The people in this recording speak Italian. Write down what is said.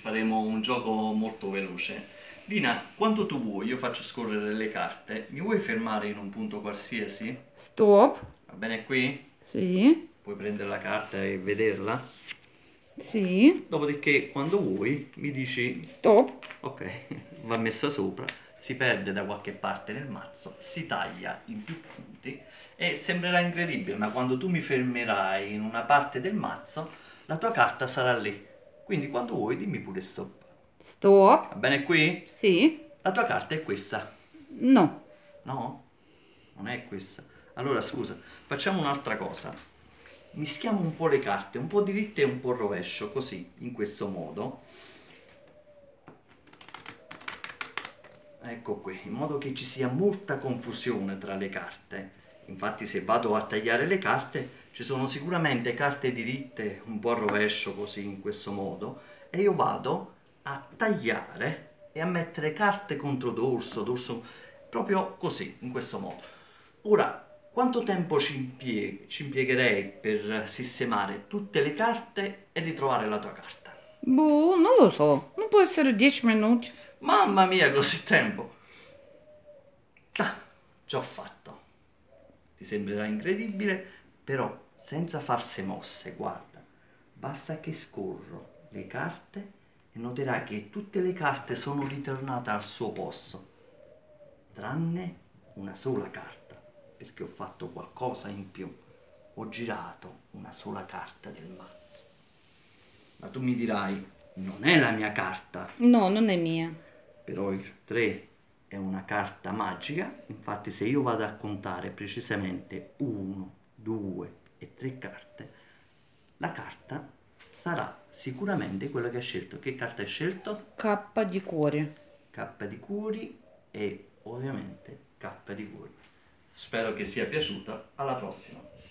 faremo un gioco molto veloce. Dina, quando tu vuoi, io faccio scorrere le carte, mi vuoi fermare in un punto qualsiasi? Stop. Va bene qui? Sì. Puoi prendere la carta e vederla. Sì. Dopodiché, quando vuoi, mi dici, Stop. ok, va messa sopra, si perde da qualche parte nel mazzo, si taglia in più punti e sembrerà incredibile, ma quando tu mi fermerai in una parte del mazzo, la tua carta sarà lì. Quindi quando vuoi, dimmi pure stop. Va Stop. bene qui? Sì. La tua carta è questa. No. No? Non è questa. Allora scusa, facciamo un'altra cosa. Mischiamo un po' le carte, un po' diritte e un po' rovescio, così, in questo modo. Ecco qui, in modo che ci sia molta confusione tra le carte. Infatti se vado a tagliare le carte, ci sono sicuramente carte diritte, un po' a rovescio, così, in questo modo, e io vado a tagliare e a mettere carte contro dorso, dorso, proprio così, in questo modo. Ora, quanto tempo ci impiegherei per sistemare tutte le carte e ritrovare la tua carta? Boh, non lo so. Non può essere 10 minuti. Mamma mia, così tempo! Ah, ci ho fatto. Ti sembrerà incredibile, però senza farse mosse, guarda. Basta che scorro le carte e noterai che tutte le carte sono ritornate al suo posto, tranne una sola carta, perché ho fatto qualcosa in più. Ho girato una sola carta del mazzo. Ma tu mi dirai, non è la mia carta. No, non è mia. Però il 3 è una carta magica, infatti se io vado a contare precisamente 1, 2 e 3 carte, la carta sarà sicuramente quella che hai scelto. Che carta hai scelto? K di cuore. K di cuori e ovviamente K di cuori. Spero che sia piaciuta, alla prossima!